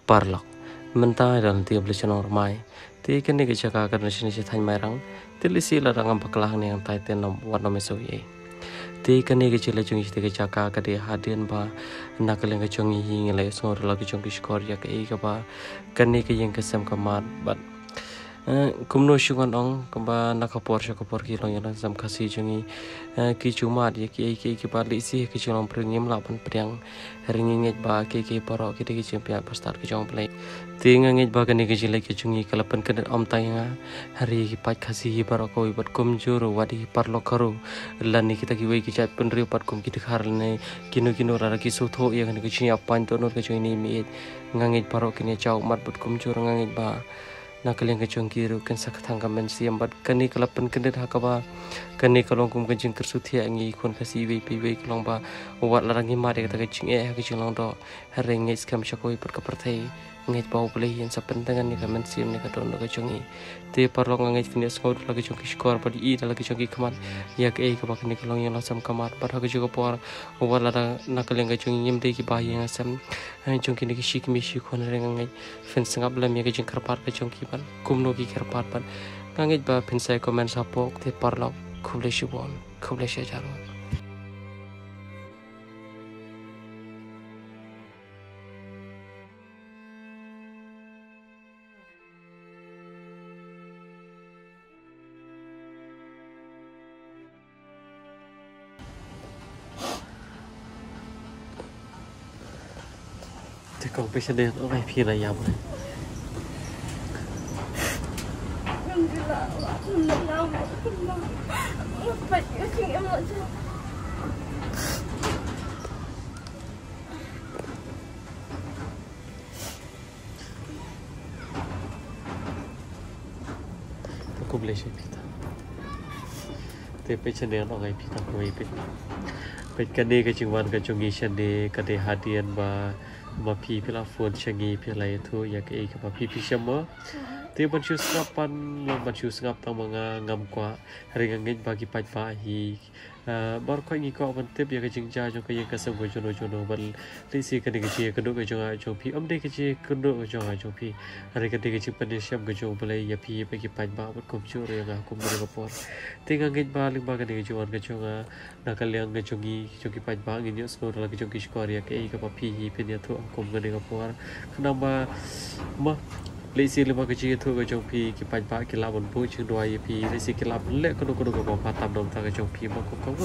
parlok mentah dalam tiap lesion ormai ti kene ke caka karena sini thay merang ti lisi la rangam baklang yang tai tenom warna mesoye ti kene ke cile chung ti ke caka ka de hadian ba nakaleng ke chung hi ngelai sngor la ke chung ki skor ya ke ba kene ke yang kesam kamat bat kumno shungan ong kamba nakapor shakapor ki long yang sam kasi jungi ki cuma dia ki ba lisi ki chung pringim lapan priang ringingit ba ki poro ki ki champion pastar ki chung play tinga ngit ba kene ki jile ki chungi kalapan kan om tayanga hari ki pat kasi baro ko ibat kum juru wadi parlo karu lani kita ki wei ki chat penri pat kum ki dikhar ne kino ra ki sutho ya kan ki chinya pan to no ki chung ni mi ngangit baro ki ne chau mat bat kum juru ngangit ba nakaleng ke chung ki ru kan sakthang kamen siam bat kani kalapan kan hakaba kani kalong kum kan jing kersuthia ngi kon kasi wei pi wei kalong ba wat larangi ma de ka chung ki chung long do hari ngit skam chakoi pat ka perthai ngait bau beli yang sepentingan ni kamen sim ni kadon ka chungi te parlong ngait kini skor lagi chungi skor padi i lagi chungi kaman ya ke ka bakni kalong yang lasam kamat par ha juga por wala nakaleng ka chungi yim de ki ba yang asam chungi ni ki shik mi shi khon reng ngai fen sangap lam ya ka jing karpar ka chungi ban kumno ki karpar ban ngait ba fen sai komen sapok te parlong khuble shibon khuble she jaro Kau bisa lihat orang pira ya boleh. Aku boleh sih pita. Tapi macam ni orang pita kau ipi. Pekane kecingwan kecungi sende kade hadian ba mapi pila phone changi pila itu ya ke ka mapi pisama te banchu sngapan banchu ngap tang manga ngam kwa ringangit bagi pai pa hi bar ko ngi ko ban tep ya ke jingja jo ka yang kasam go jono bal lisi ka de ke ke do ke jonga jo pi amde ke je ke do ke jonga jo pi hari ke de ke pan syam ke jo balai ya pi bagi pai ba ban kom chu re nga kom re por te ngangit ba ling ba ka de ke joan ke jonga nakal yang ke jongi pai ba ngi nyos no la ke jongi skor ya ke ka pi hi pe dia tu kom ga de por kenapa ma lesi lima kecil itu ke jompi ki pai ba ki lawan bu chung dua pi lesi ki lawan le ko ko ba tam dom ta ke jompi ma ko ko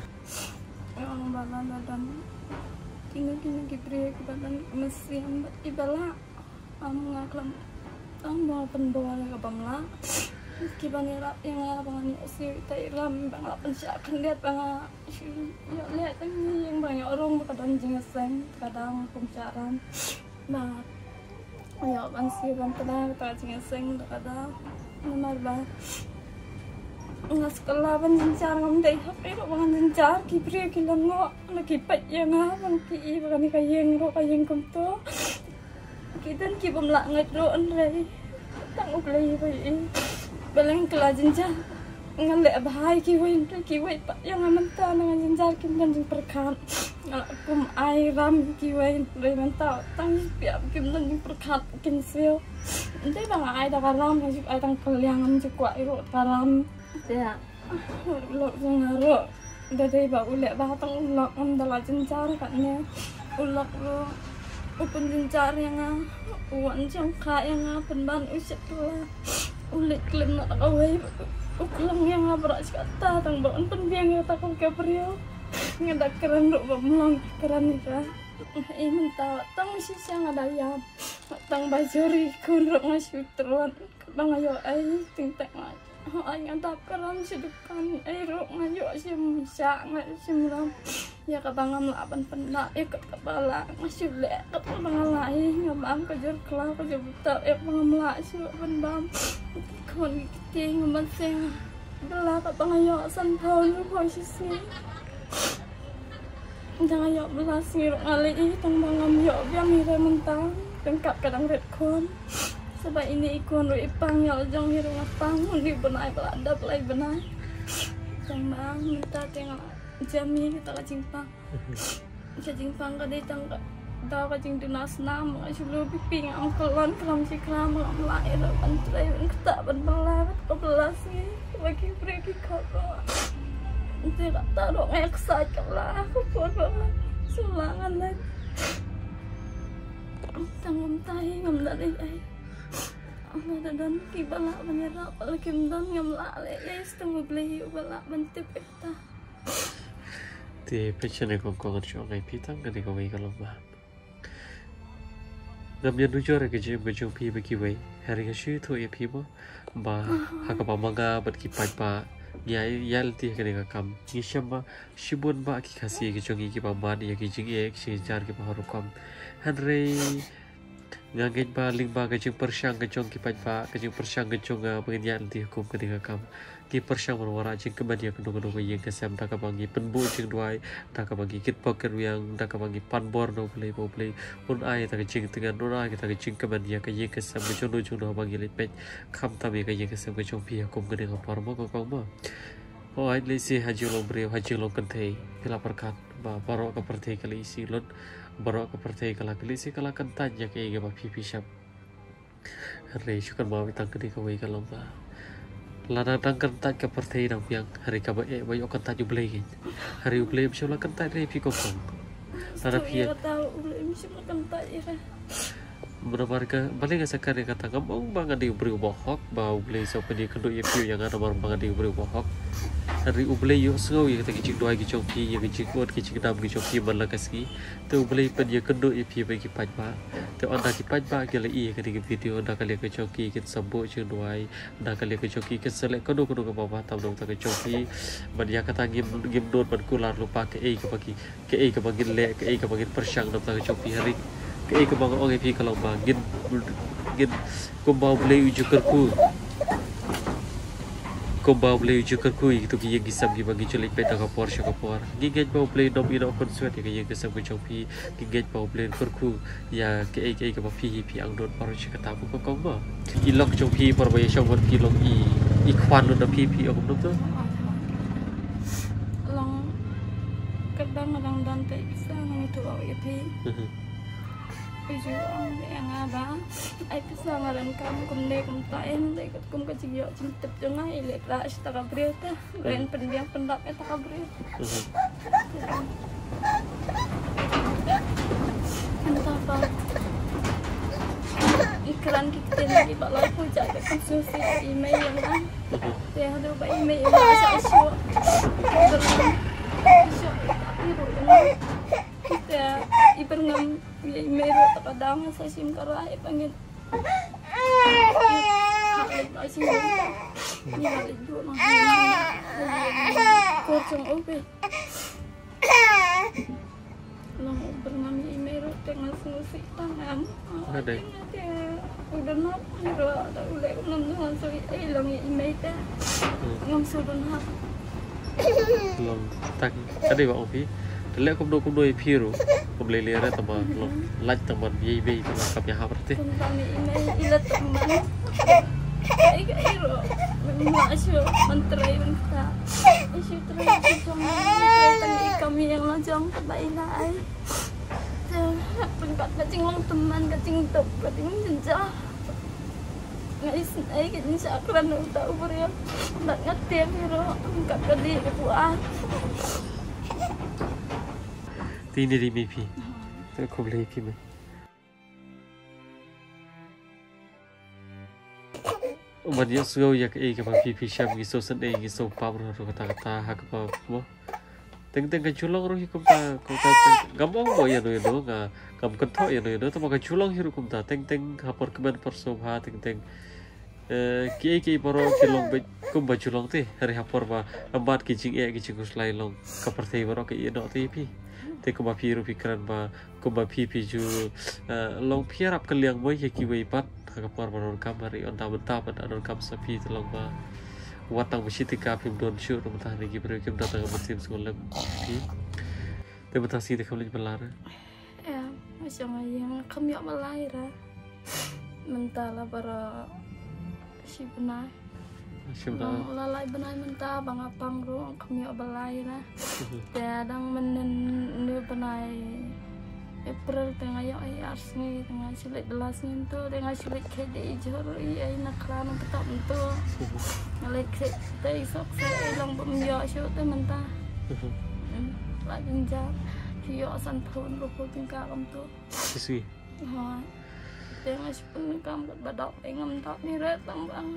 ang balan dan kini ki pri ki badan mesin ibala am ngaklam ang mo pendoa ke bangla ki bangira yang bangan si tai ram bangla pensyakan lihat bang ya lihat yang banyak orang kadang jingeseng kadang pembicaraan nah ayo bang si bang pernah kita jingeseng kadang nomor bang ngas sekolah ban jencar ngam dei hak ro bang jencar ki pri ki lango lagi pat yang bang ki bang ni kayeng ro kayeng kum to ki dan ki bamla ngat ro an rei tang uklei bai baleng kela jencar ngalek bahai ki wei pat yang amanta nang jencar ki dan jing perkan kum ai ram ki wei rei manta tang piap ki dan jing perkat kin sio ndai bang ai da ram ji ai tang keliangan ji kwa ro ram ya lo ngaro dai ba ulek ba tang ulak am dala jencar katnya ulak lo open jencar yang uan jang ka yang penban usik lah ulit klem nak awai uklang yang berak kata tang baon penbiang yang takut ke prio ngadak keran ro bamlang keran ika mentah tang si siang ada yang tang bajuri kun ro ngasih teruan bang ayo ai tingtek ai ngadap keran sedukan ai ro ngayo sim sak sim ram ya kabangam laban pendak ikut kepala masih lek kat bangalai ngam kejar kelah kejar buta pengamla si pendam kon kiti ngam sing belah kat bangayo santau lu posisi jangan yo belas ngiro ngali tang bangam yo biang hire mentang tengkap kadang red kon sebab ini ikon ro ipang yo jong hiro ngapang undi benai belada belai benai jang minta tengok jami kita ka jingpang ka dai tang tao ka jing dinas nam nga sulu piping ang kelon kelam si kelam ngam lai ra ban trai ban kta ban bala ko belas ni bagi pergi koko tidak tahu ngeksa kala aku pun sulangan lah tangam tahi ngam dari ai Allah dan kibala menyerap lagi dan ngam la le yes tunggu beli bala bentip kita thì picture này còn còn chỗ ngày phi tăng cái này có vậy kalau bah ngam nhân nuju ra cái jom phi bagi vậy hari cái shu thôi phi bo ba hakapa manga bat ki pa yal ti cái này cái kam ni shamba shibun ba ki khasi cái chongi ki ba man ya ki jing ek si jar ki ba haru kam hanre ngangin ba ling ba cái persang cái chong ki pa cái persang cái chong pengen yal ti hukum cái này cái kam ki persang warwara jing ke badia kedung-kedung yang kesam tak bangi penbu jing duai tak bangi kit poker yang tak bangi panbor no play un ai tak jing dengan un ai tak jing ke badia ke yang kesam ke jono jono bangi lepet kham tabi ke yang kesam ke chong pia kum ke dengan parmo ko kong oh ai le si haji long bre haji long kentei pila perkat ba barok ke pertei kali isi lot barok ke pertei kala kali si kala kentan ya ke ba pipi syap re syukur ba witang ke ka wei kalau ba lana dang kentat ke pertei dang piang hari ka ba bayo kentat ju blei hari blei bisula kentat re pi kong lana pia tahu blei bisula kentat ya benar ka balik sekar yang kata ngam bang adi ubri bohok ba blei so pedi kendo ye piu yang ada bang adi ubri bohok hari ublei yo sngau ye kata kicik dua kicok pi ye kicik kot kicik dam kicok pi bala kaski tu ublei pen ye kendo ye pi bagi pajba tu anda ki pajba ke le ye kata ki video anda kali kicok ki kit sambo chung duai anda kali kicok ki kit selek kendo kendo ke bawah tam dong tak kicok pi ban ya kata gim dot ban kular lupa ke ke bagi le ke bagi persang dong tak kicok pi hari ke bang orang pi kalau bang gin ko bau blei uju kerku ko bau blei uju kerku itu ki yang gisam ki bagi celik peta ka por giget bau blei dom ino konsuat ki yang gisam ko chopi giget bau blei kerku ya ke ka pi ang dot por kata ko kong ba ilok chopi por ba yong won ki long i kwan no pi om no to long kadang dan tak bisa itu au pi Ujung yang apa? Aku sangaran kamu kumde kumtain, dekat kum kecil cinta jangan ilik ras tak berita, lain pendiam pendak tak berita. Entah apa. Iklan kita lagi balai puja ke konsulsi email yang kan, saya ada buat email yang masa syok, syok biru yang kita iberngam email kadang sa sim karai pangin halit sim ni halit ju no ko chong ope no iberngam email dengan musik tangam ada udah no ada ulek nom no so long email ta ngom sudon ha long tak tadi ba opi lek kum do piru kum lele ra tama laj tama ye be tama kap ya berarti kami email ila teman ai iro masuk menteri kita isu terus sama kami yang lajang baina ai penkat kacing long teman kacing top kacing jenjah ngais ai kacing sakran tahu beria nak ngetem iro penkat kadi kepuan Tini di mipi, aku boleh pi me. Banyak suau ya ke pipi siap giso sen giso pabro kata hak apa mo. Teng kan culong roh hikum ta gampang bo ya no gam kentho ya no ta maka culong hiru kum ta teng hapor keban persobha teng ki baro kilong be kum ba culong te hari hapor ba ambat kicing kuslai long kapertei baro ke no te pi te ko ba piru pikiran ba ko ba pipi ju long pierap kaliang boy ki wei pat ka par baron kamari on ta benta pat adon kam sapi telong ba watang besitika pim don syu rum ta ni ki bre kim datang mesin sekolah pi te betasi te khamli belar ya macam yang kami melahir mentala para si benar lalai benai mentah bang apang ru kami belai lah. Tiadang menen benai April tengah ya ayars ni tengah sulit delas ni tu tengah sulit kedi jori ay nakran tetap tu ngalek tay sok saya lang bumya syo tu mentah lagi jam kyo san phone ro tingkah kam tu sisi ha tengah sepun kam badok ngam tak ni ret tambang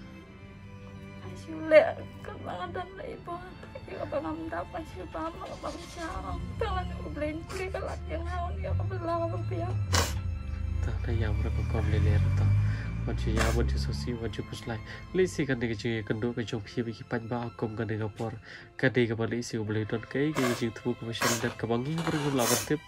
sulit kebangan dan ibu dia abang dapat siapa abang siang tangan ublen klik kelat yang haun dia kebelah rupiah tak ada yang mereka komplain tu macam ya macam sosi macam kuslai lisi kan dengan cuy kenduk ke jom pihak bagi panjang akom kan dengan por kadai kembali isi ublen dan kai kai jing tu kemasyan dan kebangi berguna bertip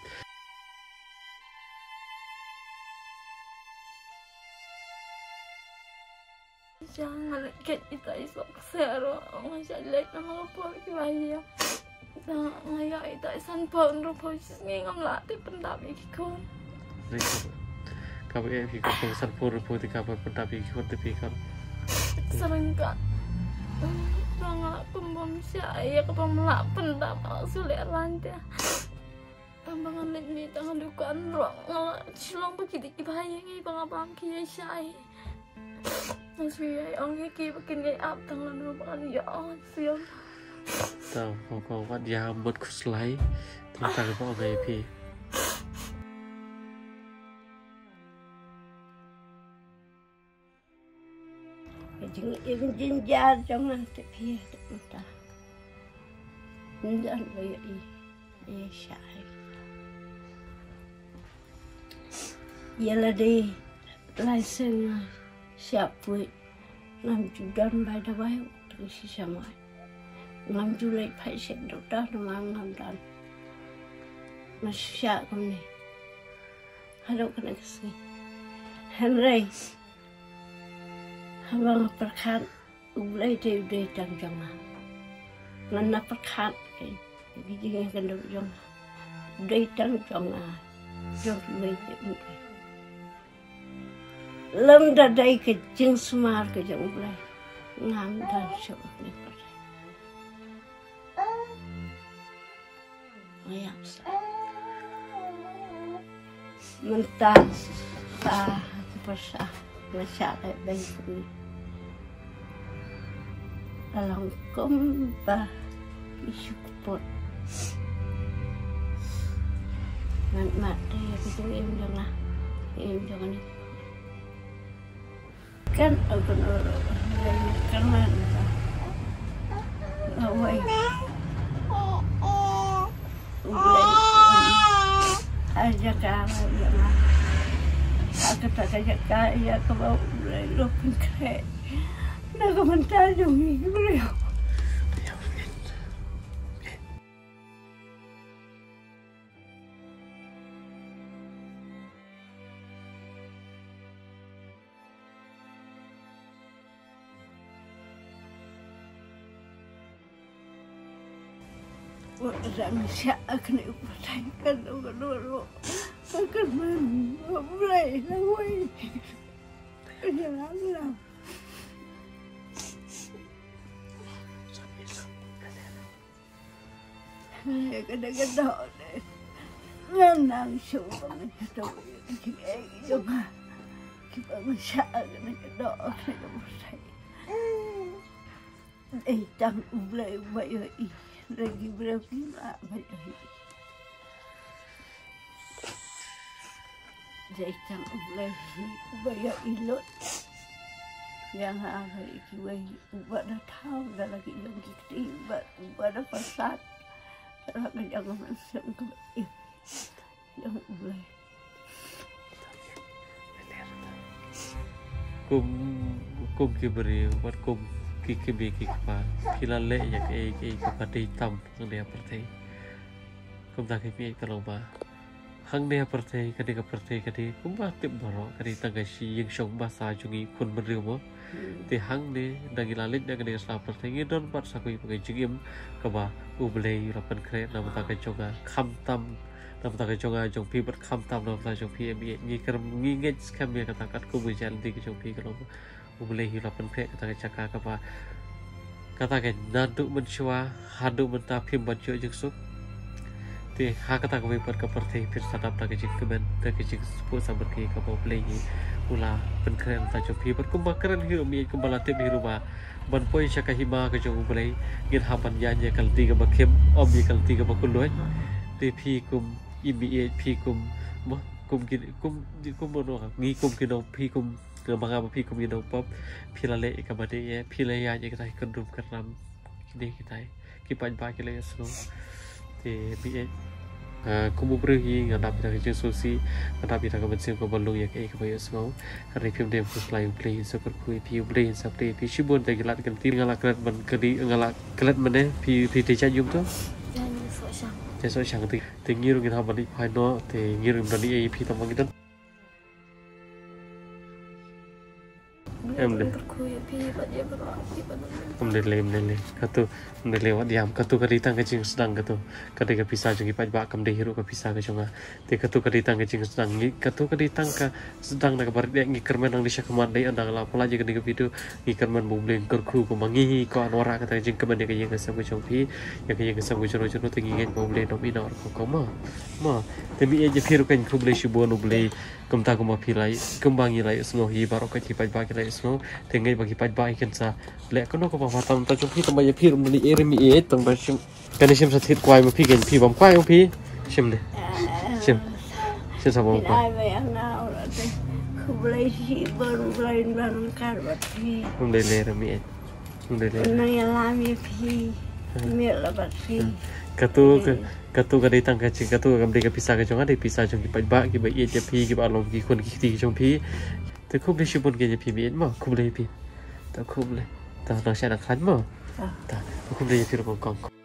jangan ket kita isok sero masalah nama apa kaya dah ngaya ita san pon ro pos ngam la ti pendap iki kon kau fikir kau san pur putih kau pendap iki kon tapi kan sering ka bang kumbom saya ke pemelak pendap sulit rantai Ambangan ni tangan dukaan ro silong begitu bahaya ngi bang kiai sai Masih ang iki bikin gay up tangan rupakan ya siang. Tahu kau kan dia buat kuslai tentang apa gay pi. Jeng jinjar jangan tepi entah. Jangan bayar i syai. Ialah di license siap pui ngam judan bai da bai terus sama ngam julai pai sen dokter ngam dan masya kami halo kena kesini Henry habang perkat ulai de tang jangan ngana perkat gigi kan dok jong de tang jangan jong ulai de lâm đã đây cái chân smart cái giống này ngắm đàn sổ này có thể nghe sao mình ta bahasa bahasa đây cũng dalam komba isu pot mặt đây cái em jangan kan akan karena awai aja kalau yang aku tak aja kaya ke bawah lo pun kaya nak komentar dong ni beliau Orang siap akan percayaan dulu akan mulai lagi jalan kadang-kadang nang syukur itu juga kita bisa kadang-kadang kita percaya jangan mulai bayar lagi berapa banyak Jaitan ulai bayar ilot yang ada ikiwai ubah dah tahu dah lagi yang kita ubah dah pasat lagi jangan masuk ke yang ulai kum kiberi buat kum kibi kikpa kilale ya ke kepada hitam yang dia pertai kum tak kibi kalau ba hang dia pertai kadika pertai kadi kum ba tip baro kadi tagasi yang syong bahasa jungi kun berimo ti hang de dagi lalit da kadi sa pertai ngidon pat sakui pakai jigim kaba ublei rapan kre nam ta ka jonga kham tam nam ta ka jonga jong pi ber kham tam nam ta jong pi ni ker ngingej skam ya katakat kum berjalan di jong pi kalau boleh hirapan pek kata cakap apa katakan naduk mencua haduk mentapim baju jengsuk Ti hakata kami per keperti pir sadap tak kecik kemen tak kecik sepuluh sabar ke kapal play ula penkeren tak copi berkumpul keren hiu mi kembali tip hiu rumah ban poi syaka hima ke jong play ngin haban yanya kal tiga bakem om ye kal tiga bakul loy ti pi kum ibi pi kum mo kum mono ngi kum kino pi kum ke banga pi kum kino pop pilale ikabade ye pilaya ye kita kendum keram kini kita kipan pa kile so ti bi kumu berhi ngadap kita ke susi ngadap kita ke bensin ke balung ya ke bayo semua hari film dem ku play super kui pi play sapri pi shibon te gelat kan ti ngala kret ban kedi ngala klet mene pi te cha yum to te so sang ti ngiru kita bani phai no te ngiru bani pi tamang kita em deh lem katu lewat diam katu kaditang kecing sedang katu kadang pisah jangi pajak kam deh hiru ka pisah ka jonga te katu kaditang kecing sedang katu kaditang ka sedang nak barit dia ngi kermen nang disya keman dai andang la pala je ke video ngi kermen bubleng kerku ko mangi ko anora kata jing kemen ke yang kesam ko jongpi yang ke yang kesam ko jono te ngi ngen bubleng no minor ko ma te mi je firu kan kublei shibon ublei kumta ko ma pilai kumbangi lai smo hi barokah ti pajak lai smo tengai bagi pajak ikan sa lek kono ko pa tam ta jongpi tam ya firu ni eremi tong ba shim kan shim sa thit kwai ma pi gen pi bam kwai pi shim ne shim sa bam kwai ai vậy anh nào là không lấy gì bơm lên bằng cả vật phi không để lê remi không để lê này làm gì phi miệng là vật phi katu kaditang kecing katu kam dei ka pisah ka jonga dei pisah jong ki pajak ki ba ye je pi ki ba long ki kon ki ti jong pi te khub le shibon ke je pi mi ma khub le pi ta khub le ta na sha na khan ma ta khub le ye pi ro kong